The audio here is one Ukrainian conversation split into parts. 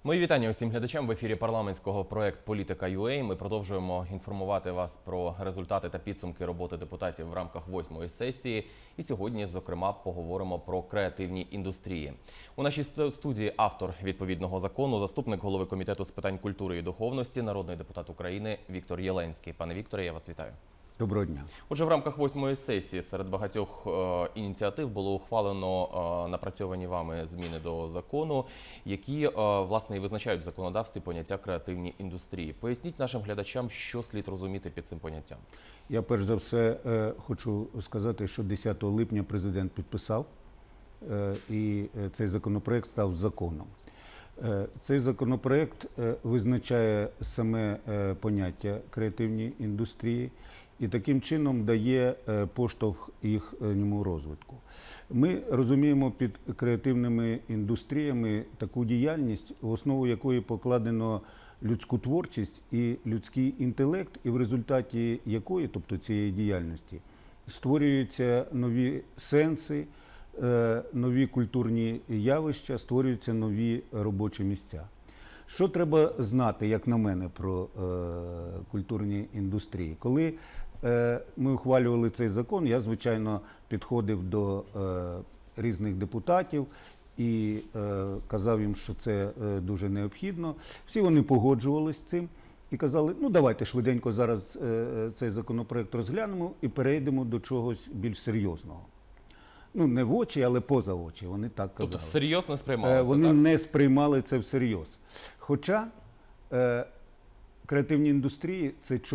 Мої вітання усім глядачам в ефірі парламентського проект «Політика.UA». Ми продовжуємо інформувати вас про результати та підсумки роботи депутатів в рамках 8-ї сесії. І сьогодні, зокрема, поговоримо про креативні індустрії. У нашій студії автор відповідного закону, заступник голови Комітету з питань культури і духовності, народний депутат України Віктор Єленський. Пане Вікторе, я вас вітаю. Доброго дня. Отже, в рамках 8-ї сесії серед багатьох ініціатив було ухвалено напрацьовані вами зміни до закону, які, власне, і визначають в законодавстві поняття креативні індустрії. Поясніть нашим глядачам, що слід розуміти під цим поняттям. Я перш за все хочу сказати, що 10 липня президент підписав, і цей законопроект став законом. Цей законопроект визначає саме поняття креативні індустрії і таким чином дає поштовх їхньому розвитку. Ми розуміємо під креативними індустріями таку діяльність, в основу якої покладено людську творчість і людський інтелект, і в результаті якої, тобто цієї діяльності, створюються нові сенси, нові культурні явища, створюються нові робочі місця. Що треба знати, як на мене, про культурні індустрії? Коли ми ухвалювали цей закон, я, звичайно, підходив до різних депутатів і казав їм, що це дуже необхідно. Всі вони погоджувалися з цим і казали, ну давайте швиденько зараз цей законопроект розглянемо і перейдемо до чогось більш серйозного. Ну, не в очі, але поза очі, вони так казали. Тобто серйозно сприймали це, вони так? не сприймали це всерйоз. Хоча креативні індустрії – це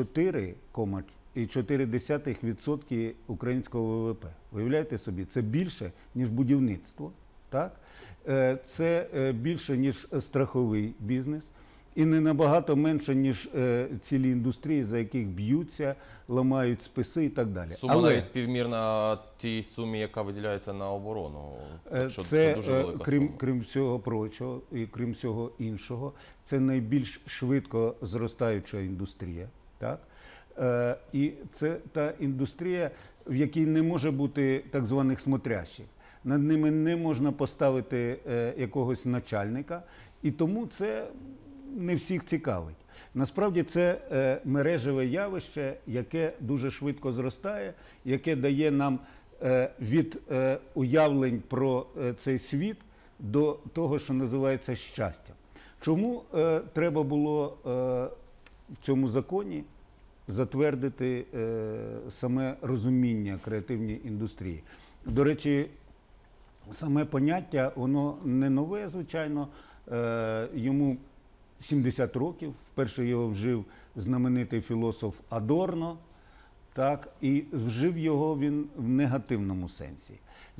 4,4% українського ВВП. Уявляєте собі, це більше, ніж будівництво, так? Це більше, ніж страховий бізнес. І не набагато менше, ніж цілі індустрії, за яких б'ються, ламають списи і так далі. Сума навіть співмірна тій сумі, яка виділяється на оборону. Це дуже велика сума. Крім всього прочого і крім всього іншого, це найбільш швидко зростаюча індустрія. Так? І це та індустрія, в якій не може бути так званих смотрящих. Над ними не можна поставити якогось начальника, і тому це не всіх цікавить. Насправді це мережеве явище, яке дуже швидко зростає, яке дає нам від уявлень про цей світ до того, що називається щастя. Чому треба було в цьому законі затвердити саме розуміння креативної індустрії? До речі, саме поняття, воно не нове, звичайно, йому 70 років, вперше його вжив знаменитий філософ Адорно, так, і вжив його він в негативному сенсі.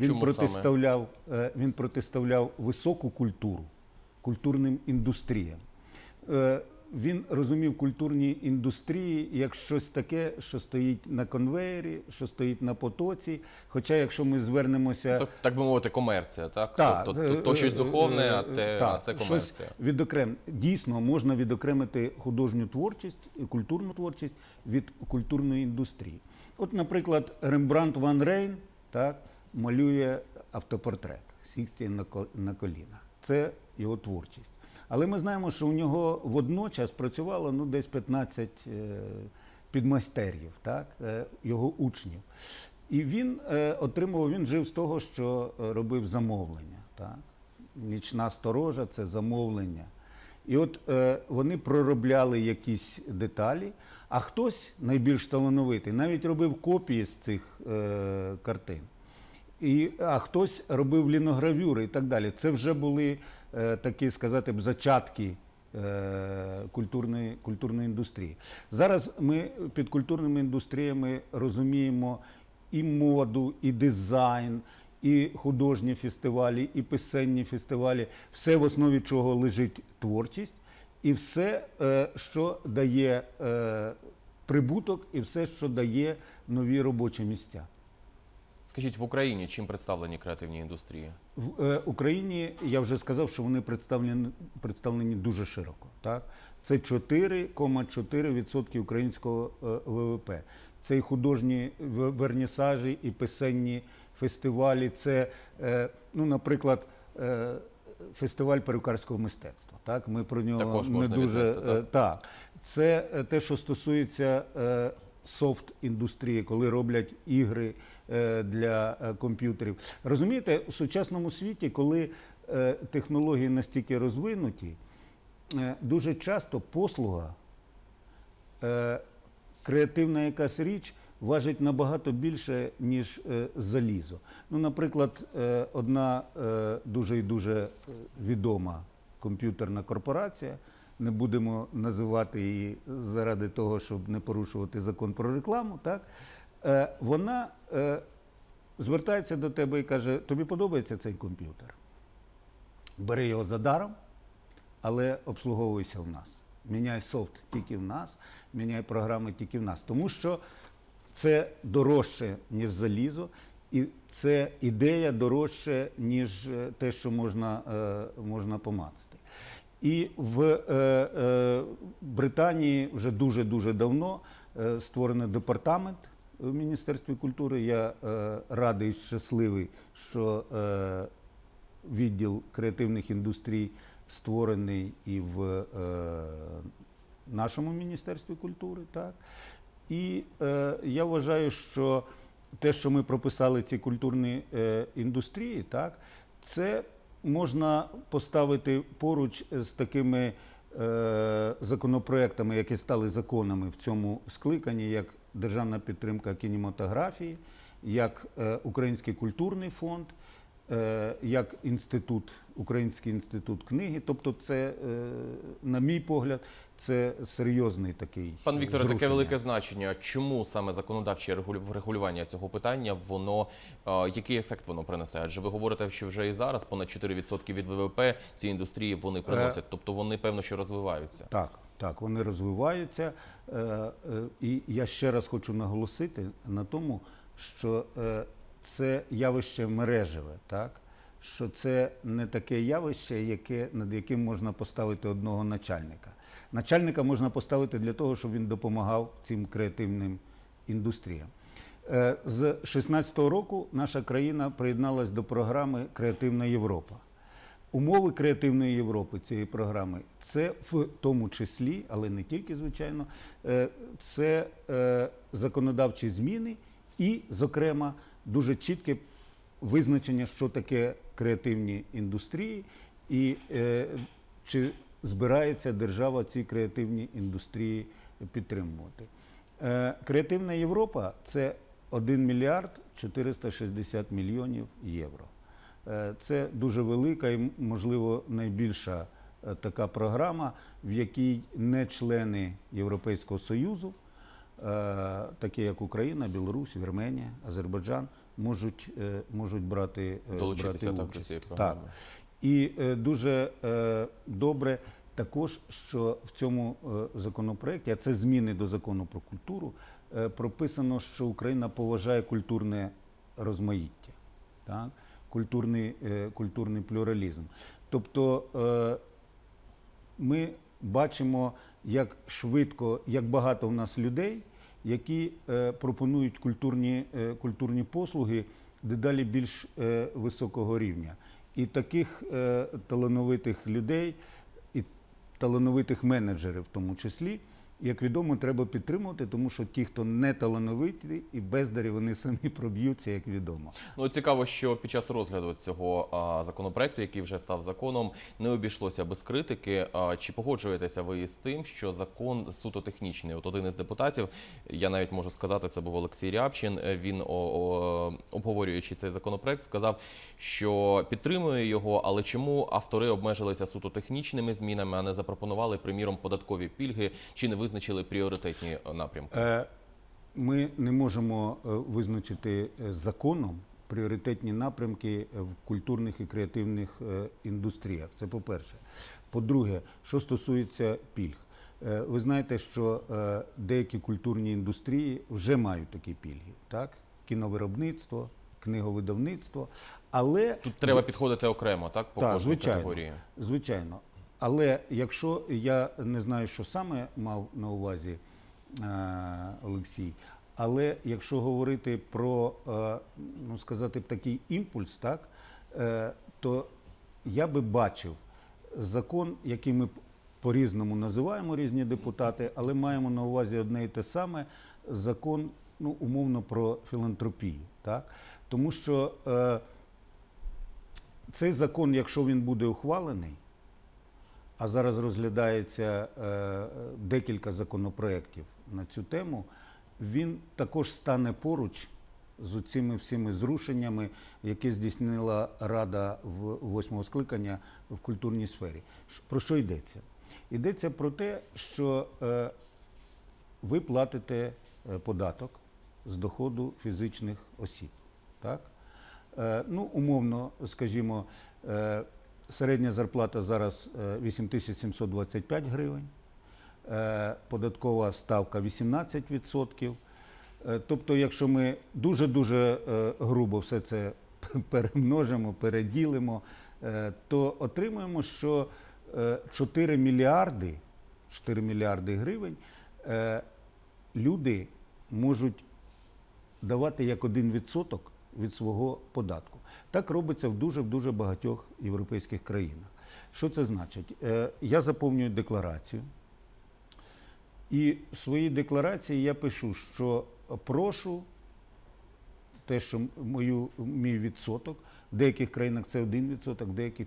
Він протиставляв високу культуру культурним індустріям. Він розумів культурні індустрії як щось таке, що стоїть на конвеєрі, що стоїть на потоці. Хоча, якщо ми звернемося... Так би мовити, комерція, так? Так. То щось духовне, а це комерція. Дійсно, можна відокремити художню творчість і культурну творчість від культурної індустрії. От, наприклад, Рембрандт ван Рейн, так, малює автопортрет «Сікстій на колінах». Це його творчість. Але ми знаємо, що у нього водночас працювало десь 15 підмайстерів, так, його учнів. І він жив з того, що робив замовлення. Так. Нічна сторожа – це замовлення. І от вони проробляли якісь деталі, а хтось, найбільш талановитий, навіть робив копії з цих картин. А хтось робив ліногравюри і так далі. Це вже були такі, сказати б, зачатки культурної індустрії. Зараз ми під культурними індустріями розуміємо і моду, і дизайн, і художні фестивалі, і пісенні фестивалі. Все, в основі чого лежить творчість, і все, що дає прибуток, і все, що дає нові робочі місця. Скажіть, в Україні чим представлені креативні індустрії? В Україні, я вже сказав, що вони представлені дуже широко. Так? Це 4,4% українського ВВП. Це і художні вернісажі, і пісенні фестивалі. Це, наприклад, фестиваль перукарського мистецтва. Так? Ми про нього Також не можна дуже... віднести, так? Так. Це те, що стосується софт-індустрії, коли роблять ігри для комп'ютерів. Розумієте, в сучасному світі, коли технології настільки розвинуті, дуже часто послуга, креативна якась річ важить набагато більше, ніж залізо. Ну, наприклад, одна дуже і дуже відома комп'ютерна корпорація, не будемо називати її заради того, щоб не порушувати закон про рекламу, так? Вона звертається до тебе і каже: тобі подобається цей комп'ютер? Бери його за даром, але обслуговуйся в нас. Міняй софт тільки в нас, міняй програми тільки в нас. Тому що це дорожче, ніж залізо, і це ідея дорожче, ніж те, що можна помацати. І в Британії вже дуже-дуже давно створений департамент в Міністерстві культури. Я радий і щасливий, що відділ креативних індустрій створений і в нашому Міністерстві культури. Так? І я вважаю, що те, що ми прописали ці культурні індустрії, так, це можна поставити поруч з такими законопроектами, які стали законами в цьому скликанні, як державна підтримка кінематографії, як Український культурний фонд, як Український інститут книги. Тобто це, на мій погляд, це серйозний такий Пан Вікторе, таке зрушення. велике значення. Чому саме законодавче врегулювання цього питання, який ефект воно принесе? Адже ви говорите, що вже і зараз понад 4% від ВВП ці індустрії вони приносять. Тобто вони, певно, що розвиваються. Так, вони розвиваються. І я ще раз хочу наголосити на тому, що це явище мережеве, так? Що це не таке явище, над яким можна поставити одного начальника. Начальника можна поставити для того, щоб він допомагав цим креативним індустріям. З 2016 року наша країна приєдналась до програми «Креативна Європа». Умови креативної Європи цієї програми – це в тому числі, але не тільки, звичайно, це законодавчі зміни і, зокрема, дуже чітке визначення, що таке креативні індустрії і чи збирається держава ці креативні індустрії підтримувати. Креативна Європа – це 1 мільярд 460 мільйонів євро. Це дуже велика і, можливо, найбільша така програма, в якій не члени Європейського Союзу, такі як Україна, Білорусь, Вірменія, Азербайджан, можуть брати участь. Так. І дуже добре також, що в цьому законопроекті, а це зміни до закону про культуру, прописано, що Україна поважає культурне розмаїття, так? Культурний плюралізм. Тобто ми бачимо, як швидко, як багато в нас людей, які пропонують культурні послуги дедалі більш високого рівня. І таких талановитих людей, і талановитих менеджерів в тому числі, як відомо, треба підтримувати, тому що ті, хто не талановиті і бездарі, вони самі проб'ються, як відомо. Ну, цікаво, що під час розгляду цього законопроекту, який вже став законом, не обійшлося без критики. Чи погоджуєтеся ви з тим, що закон суто технічний? От один із депутатів, я навіть можу сказати, це був Олексій Рябчин, він, обговорюючи цей законопроект, сказав, що підтримує його, але чому автори обмежилися суто технічними змінами, а не запропонували, приміром, податкові пільги, чи не визначили пріоритетні напрямки? Ми не можемо визначити законом пріоритетні напрямки в культурних і креативних індустріях. Це по-перше. По-друге, що стосується пільг. Ви знаєте, що деякі культурні індустрії вже мають такі пільги. Так? Кіновиробництво, книговидавництво. Але тут треба підходити окремо, так, по кожній категорії? Звичайно. Але якщо, я не знаю, що саме мав на увазі Олексій, але якщо говорити про, ну, сказати, такий імпульс, так, то я би бачив закон, який ми по-різному називаємо різні депутати, але маємо на увазі одне і те саме – закон, ну, умовно, про філантропію. Так? Тому що цей закон, якщо він буде ухвалений, а зараз розглядається декілька законопроєктів на цю тему, він також стане поруч з цими всіми зрушеннями, які здійснила Рада восьмого скликання в культурній сфері. Про що йдеться? Йдеться про те, що ви платите податок з доходу фізичних осіб. Так? Ну, умовно, скажімо, середня зарплата зараз 8725 гривень, податкова ставка 18%. Тобто, якщо ми дуже-дуже грубо все це перемножимо, переділимо, то отримаємо, що 4 мільярди гривень люди можуть давати як 1% від свого податку. Так робиться в дуже багатьох європейських країнах. Що це значить? Я заповнюю декларацію, і в своїй декларації я пишу, що прошу те, що мій відсоток, в деяких країнах це 1%, в деяких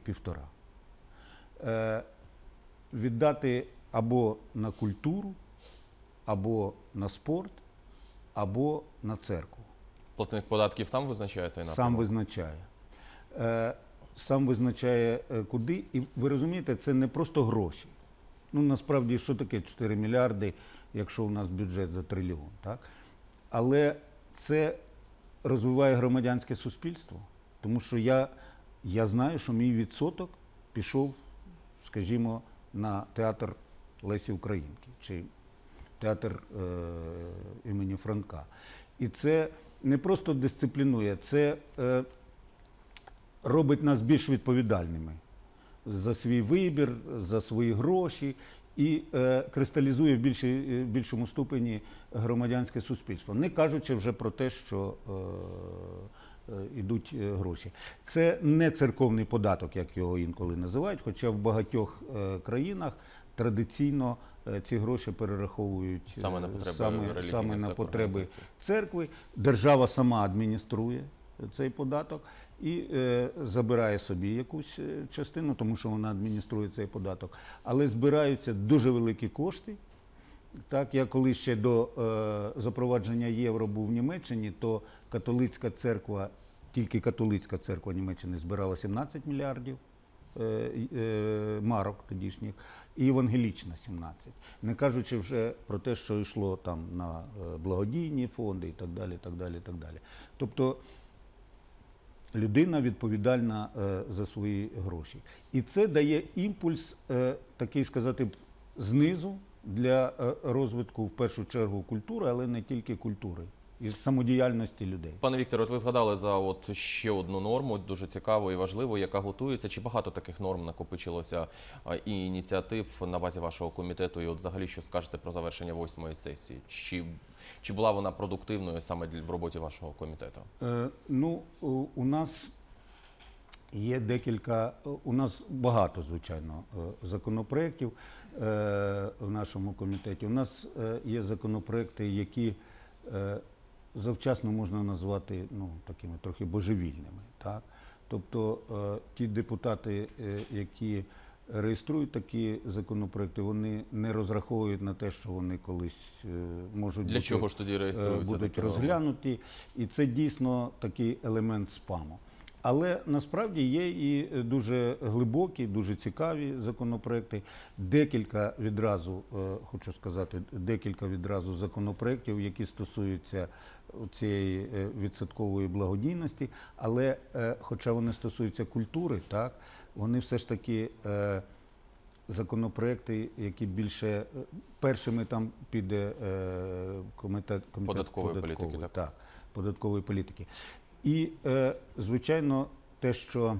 1,5%, віддати або на культуру, або на спорт, або на церкву. Платник податків сам визначає цей напрямок? Сам визначає. Сам визначає куди. І ви розумієте, це не просто гроші. Ну, насправді, що таке 4 мільярди, якщо у нас бюджет за трильйон, так? Але це розвиває громадянське суспільство, тому що я знаю, що мій відсоток пішов, скажімо, на театр Лесі Українки, чи театр імені Франка. І це не просто дисциплінує, це робить нас більш відповідальними за свій вибір, за свої гроші і кристалізує в більшому ступені громадянське суспільство, не кажучи вже про те, що йдуть гроші. Це не церковний податок, як його інколи називають, хоча в багатьох країнах традиційно ці гроші перераховують саме на потреби церкви. Держава сама адмініструє цей податок і забирає собі якусь частину, тому що вона адмініструє цей податок. Але збираються дуже великі кошти. Так, я коли ще до запровадження євро був в Німеччині, то католицька церква, тільки католицька церква Німеччини збирала 17 мільярдів марок тодішніх, і евангелічна 17. Не кажучи вже про те, що йшло там на благодійні фонди і так далі, так далі, так далі. Тобто людина відповідальна за свої гроші. І це дає імпульс, такий сказати, знизу для розвитку, в першу чергу, культури, але не тільки культури. І самодіяльності людей. Пане Вікторе, от ви згадали за ще одну норму, дуже цікаву і важливу, яка готується. Чи багато таких норм накопичилося і ініціатив на базі вашого комітету? І от взагалі, що скажете про завершення 8-ї сесії? Чи була вона продуктивною саме в роботі вашого комітету? Ну, у нас є у нас багато, звичайно, законопроєктів в нашому комітеті. У нас є законопроєкти, які завчасно можна назвати, ну, такими трохи божевільними. Так? Тобто ті депутати, які реєструють такі законопроекти, вони не розраховують на те, що вони колись можуть Для чого ж тоді реєструються? Будуть розглянуті. І це дійсно такий елемент спаму. Але насправді є і дуже глибокі, дуже цікаві законопроекти. Декілька відразу законопроєктів, які стосуються цієї відсоткової благодійності, але хоча вони стосуються культури, так, вони все ж таки законопроекти, які більше першими там піде комітет податкової політики. І, звичайно, те, що,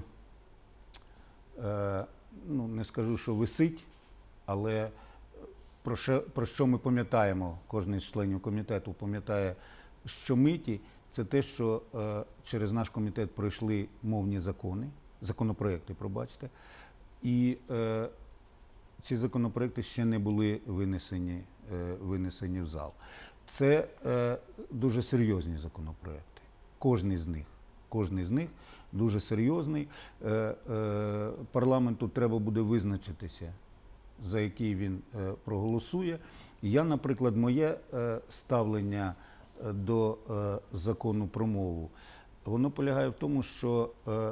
ну, не скажу, що висить, але про що ми пам'ятаємо, кожен з членів комітету пам'ятає щомиті, це те, що через наш комітет пройшли мовні закони, законопроекти, пробачте. І ці законопроекти ще не були винесені в зал. Це дуже серйозні законопроекти. Кожний з них дуже серйозний. Парламенту треба буде визначитися, за який він проголосує. Я, наприклад, моє ставлення до закону про мову, воно полягає в тому, що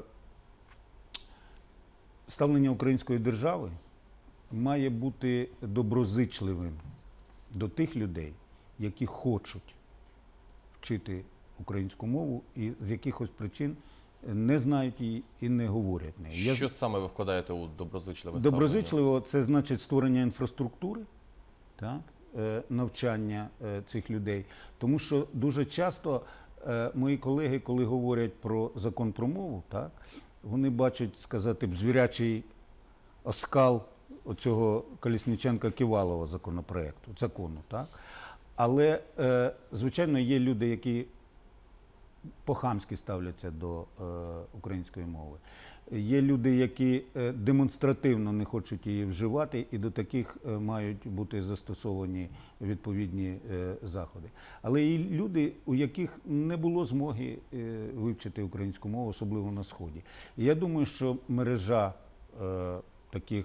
ставлення української держави має бути доброзичливим до тих людей, які хочуть вчити українську мову і з якихось причин не знають її і не говорять неї. Що саме ви вкладаєте у доброзичливе ставлення? Доброзичливо – це значить створення інфраструктури, так, навчання цих людей. Тому що дуже часто мої колеги, коли говорять про закон про мову, так, вони бачать, сказати б, звірячий оскал оцього Колесніченка-Ківалова закону. Так? Але, звичайно, є люди, які по-хамськи ставляться до української мови. Є люди, які демонстративно не хочуть її вживати, і до таких мають бути застосовані відповідні заходи. Але є люди, у яких не було змоги вивчити українську мову, особливо на Сході. І я думаю, що мережа таких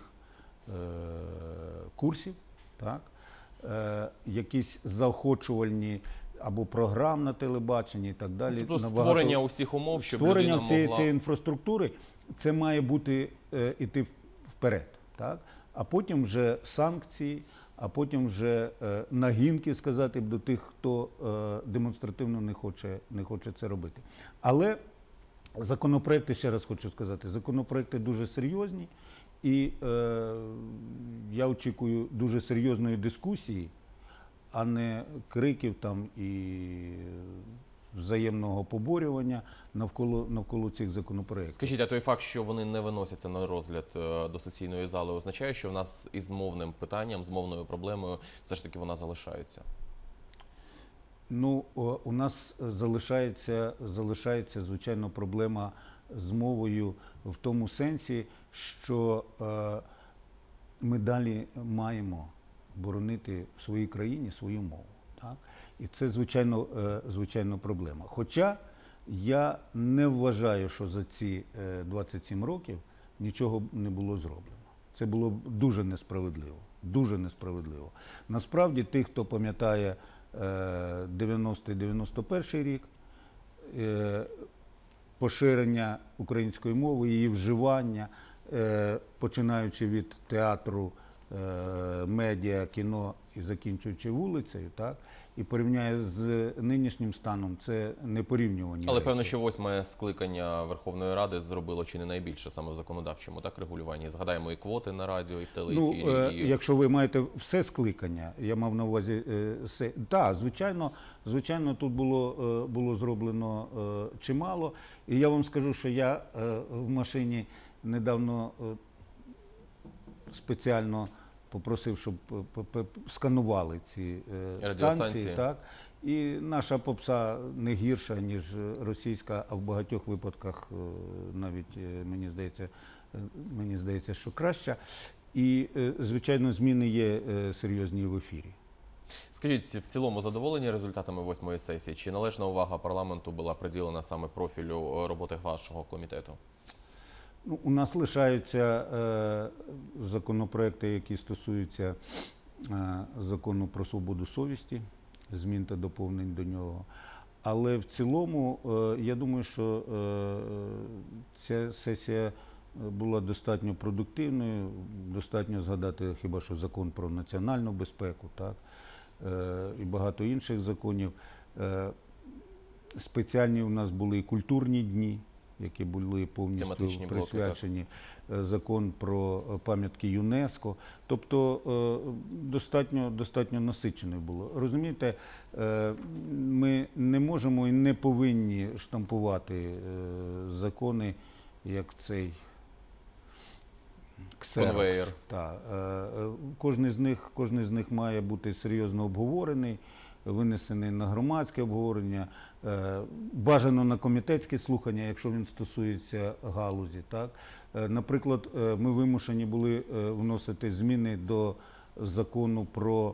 курсів, так, якісь заохочувальні або програм на телебаченні і так далі. Тобто створення усіх умов, щоб людина могла... цієї інфраструктури, це має бути іти вперед. Так? А потім вже санкції, а потім вже нагінки, сказати, до тих, хто демонстративно не хоче це робити. Але законопроекти, ще раз хочу сказати, законопроекти дуже серйозні, і я очікую дуже серйозної дискусії, а не криків там і взаємного поборювання навколо цих законопроєктів. Скажіть, а той факт, що вони не виносяться на розгляд до сесійної зали, означає, що в нас із мовним питанням, з мовною проблемою, все ж таки вона залишається? Ну, у нас залишається, звичайно, проблема з мовою в тому сенсі, що ми далі маємо боронити в своїй країні свою мову. Так? І це, звичайно, проблема. Хоча я не вважаю, що за ці 27 років нічого не було зроблено. Це було дуже несправедливо. Дуже несправедливо. Насправді, тих, хто пам'ятає 90-91 рік, поширення української мови, її вживання, починаючи від театру, медіа, кіно і закінчуючи вулицею, так, і порівняє з нинішнім станом, це непорівнювані Але речі. певно, що 8-ме скликання Верховної Ради зробило чи не найбільше саме в законодавчому регулюванні. Згадаємо і квоти на радіо, і в телеефірі. Якщо ви маєте все скликання, я мав на увазі все. Так, звичайно, тут було зроблено чимало. І я вам скажу, що я в машині недавно спеціально попросив, щоб сканували ці станції. Так? І наша попса не гірша, ніж російська, а в багатьох випадках навіть, мені здається, що краща. І, звичайно, зміни є серйозні в ефірі. Скажіть, в цілому задоволені результатами 8-ї сесії? Чи належна увага парламенту була приділена саме профілю роботи вашого комітету? Ну, у нас лишаються законопроекти, які стосуються закону про свободу совісті, змін та доповнень до нього. Але в цілому, я думаю, що ця сесія була достатньо продуктивною, достатньо згадати хіба що закон про національну безпеку, так, і багато інших законів. Спеціальні у нас були і культурні дні, які були повністю присвячені, закон про пам'ятки ЮНЕСКО. Тобто достатньо насичене було. Розумієте, ми не можемо і не повинні штампувати закони, як цей конвеєр. Кожний з них має бути серйозно обговорений, винесений на громадське обговорення, бажано на комітетські слухання, якщо він стосується галузі. Так? Наприклад, ми вимушені були вносити зміни до закону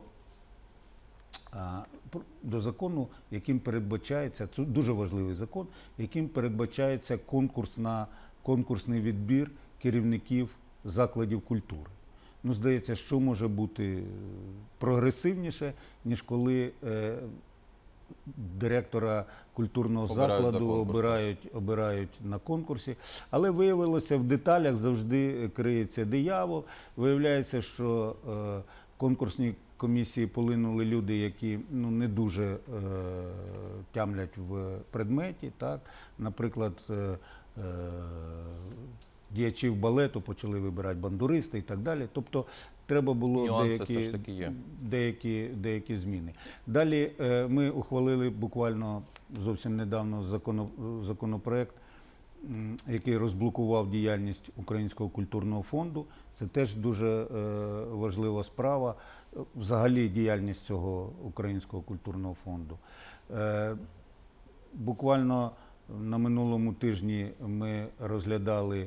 до закону, яким передбачається, це дуже важливий закон, яким передбачається конкурсний відбір керівників закладів культури. Ну, здається, що може бути прогресивніше, ніж коли директора культурного закладу обирають на конкурсі. Але виявилося, в деталях завжди криється диявол. Виявляється, що конкурсні комісії полинули люди, які не дуже тямлять в предметі. Так? Наприклад, діячів балету почали вибирати бандуристи і так далі. Тобто треба було деякі зміни. Далі ми ухвалили буквально зовсім недавно законопроект, який розблокував діяльність Українського культурного фонду. Це теж дуже важлива справа, взагалі діяльність цього Українського культурного фонду. Буквально на минулому тижні ми розглядали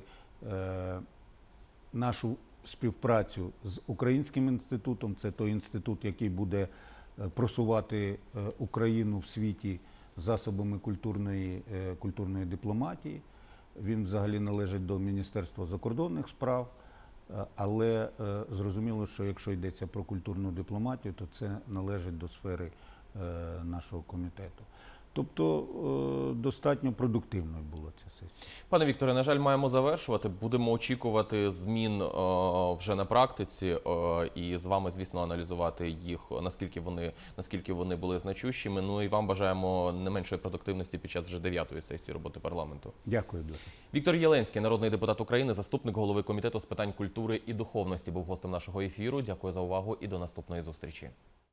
нашу співпрацю з Українським інститутом. Це той інститут, який буде просувати Україну в світі засобами культурної дипломатії. Він взагалі належить до Міністерства закордонних справ, але зрозуміло, що якщо йдеться про культурну дипломатію, то це належить до сфери нашого комітету. Тобто достатньо продуктивною була ця сесія. Пане Вікторе, на жаль, маємо завершувати. Будемо очікувати змін вже на практиці і з вами, звісно, аналізувати їх, наскільки вони були значущими. Ну і вам бажаємо не меншої продуктивності під час вже 9-ї сесії роботи парламенту. Дякую дуже. Віктор Єленський, народний депутат України, заступник голови Комітету з питань культури і духовності, був гостем нашого ефіру. Дякую за увагу і до наступної зустрічі.